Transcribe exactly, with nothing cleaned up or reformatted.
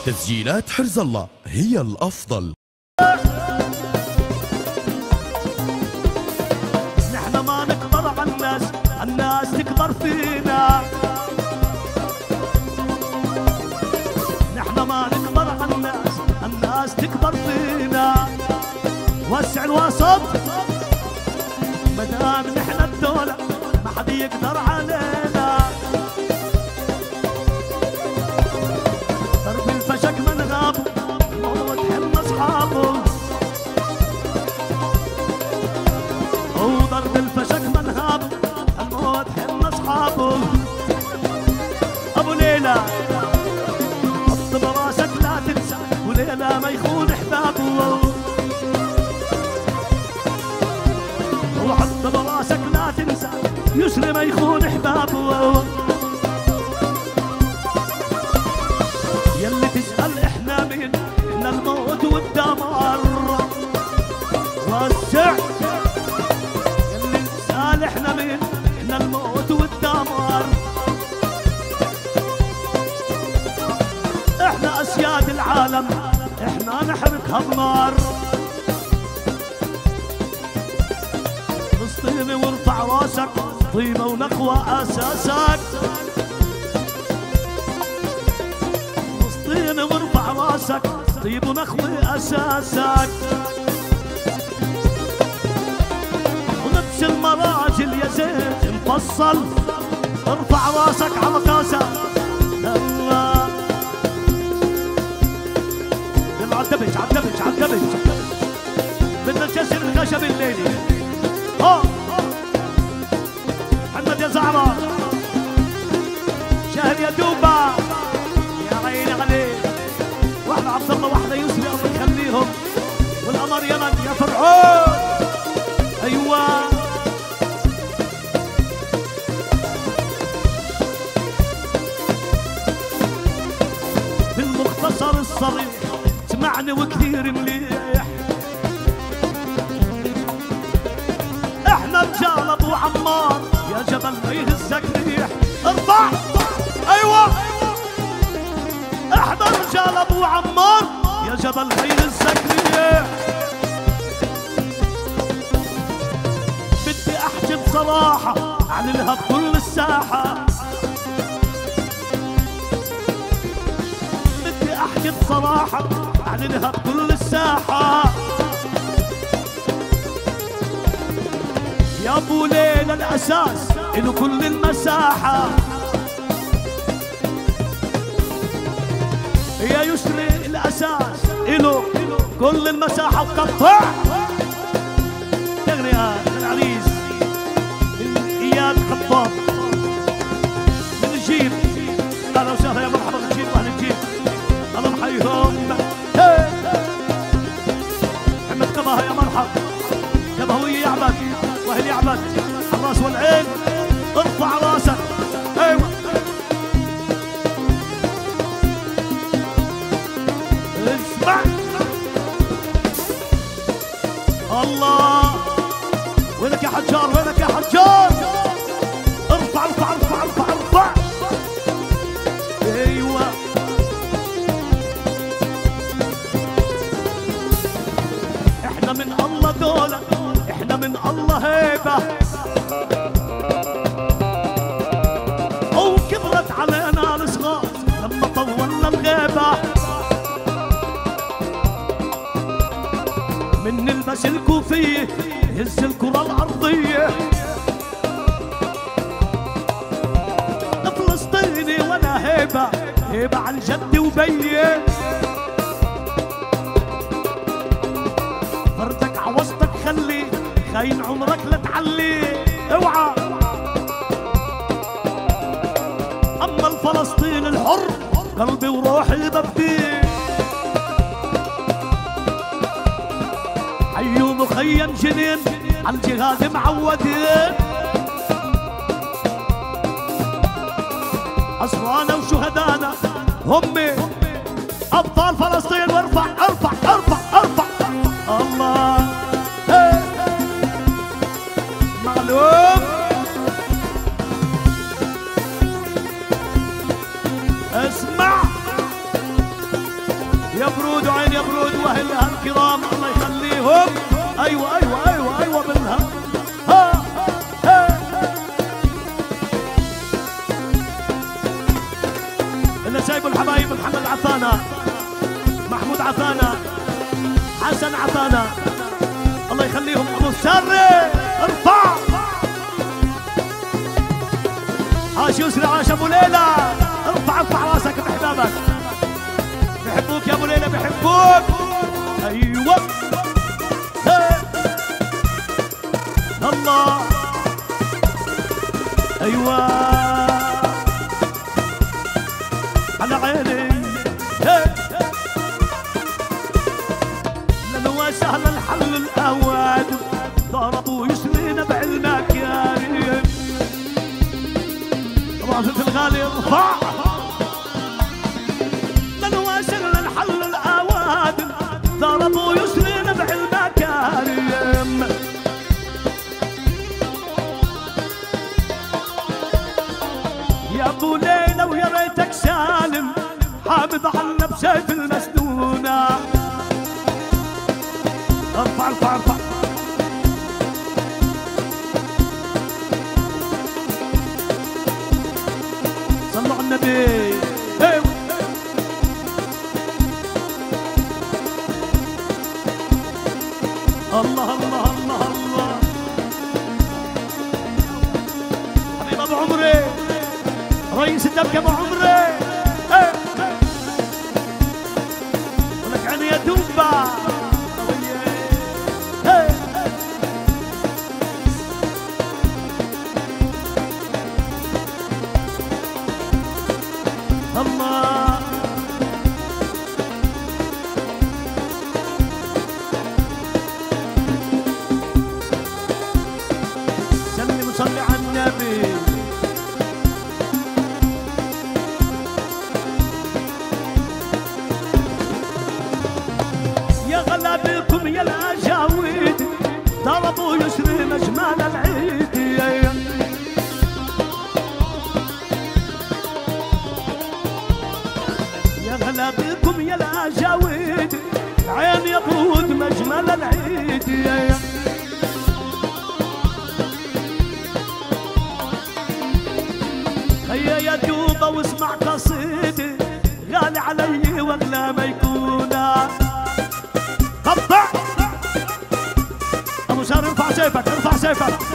تسجيلات حرز الله هي الأفضل. نحن ما نكبر على الناس، الناس تكبر فينا. نحن ما نكبر على الناس، الناس تكبر فينا. وسع الوسط مدام نحن الدولة ما حد يقدر علينا. درب الفشك من غابه الموت حم اصحابه، وضرب الفشك من غابه الموت حم اصحابه. ابو ليلى حط براسك لا تنسى، وليلى ما يخون احبابه. وحط براسك لا تنسى يسري ما يخون احبابه. يلي تسأل احنا مين، احنا الموت والدمار. وسع يلي تسأل احنا مين، احنا الموت والدمار. احنا اسياد العالم، احنا نحرقها بنار. فلسطيني وارفع راسك، طيبة ونخوة اساسك. فلسطيني وارفع راسك، طيب ونخوة اساسك. ولبس المراجل يا زيت مفصل، ارفع راسك على كاسك. الله يلا عالدبج عالدبج عالدبج، بدنا الجسر الخشب الليلي. اه محمد يا زعرة، شهر يا دوبة، يا عيني عليك. واحدة عبد الله واحدة يسري الله يخليهم، والقمر يمن يا فرعون. ايوه بالمختصر الصريح اسمعني وكثير مليح. احنا رجال ابو عمار، يا جبل ما يهزك ريح. ارفع ايوه، احنا رجال ابو عمار، يا جبل ما يهزك ريح. بدي احكي بصراحة اعلنها بكل الساحة. بدي احكي بصراحة اعلنها بكل الساحة. يا ابو ليلى الاساس له كل المساحة. يا يسري الاساس له كل المساحة. وقطع تغنيها العريس من اياد خطاب من الجيب. اهلا وسهلا يا مرحبا بالجيب واهل الجيب، الله محيهم. محمد كبهة يا مرحب، يا بهوية يعبد واهل يعبد الراس والعين. ارفع راسك ايوه، اسمع الله. وينك يا حجار، وينك يا حجار؟ ارفع ارفع ارفع ارفع ارفع ايوه. احنا من الله دولة، احنا من الله هيبة. وكبرت علينا الصغار لما طولنا الغيبة. من نلبس الكوفية هز الكرة الأرضية. فلسطيني وانا هيبة، هيبة عن جدي وبيه. فردك عوزتك خلي خاين عمرك لا تعلي. اوعى اما الفلسطين الحر قلبي وروحي ببديه. حيو مخيم جنين عالجهاد معودين. أسرانا وشهدانا هم أبطال فلسطين. وارفع ارفع ارفع ارفع الله معلوم. اسمع عطانا، محمود عطانا، حسن عطانا، الله يخليهم. ابو السري ارفع، عاش يسري، عاش ابو ليلى، ارفع ارفع راسك باحبابك، بحبوك يا ابو ليلى بحبوك. ايوه الله ايوه على عيني. لانه سهل الحل الاوان، ضربوا يسرينا بعلمك رافة الغالي ارفع. لانه سهل الحل الاوان، ضربوا يسرينا بعلمك. يا ابو ليلى ويا ريتك سالم، حافظ عنا بسيف المسنونه. ارفع ارفع ارفع صلوا على النبي. الله الله الله الله حبيب ابو عمري، رئيس الدبكة ابو عمري، ولك عيني يا دوبة. الله سلم وصلي على النبي. يا غلابكم يا الاجاويد، ضربوا يسري مجمال العيد. يا غلابكم يا الاجاويد، عين يقود مجمل العيد. هيا يا دوبة واسمع قصيدي، غالي علي واغلى ما يكون. قطع ابو سار، ارفع سيفك ارفع سيفك.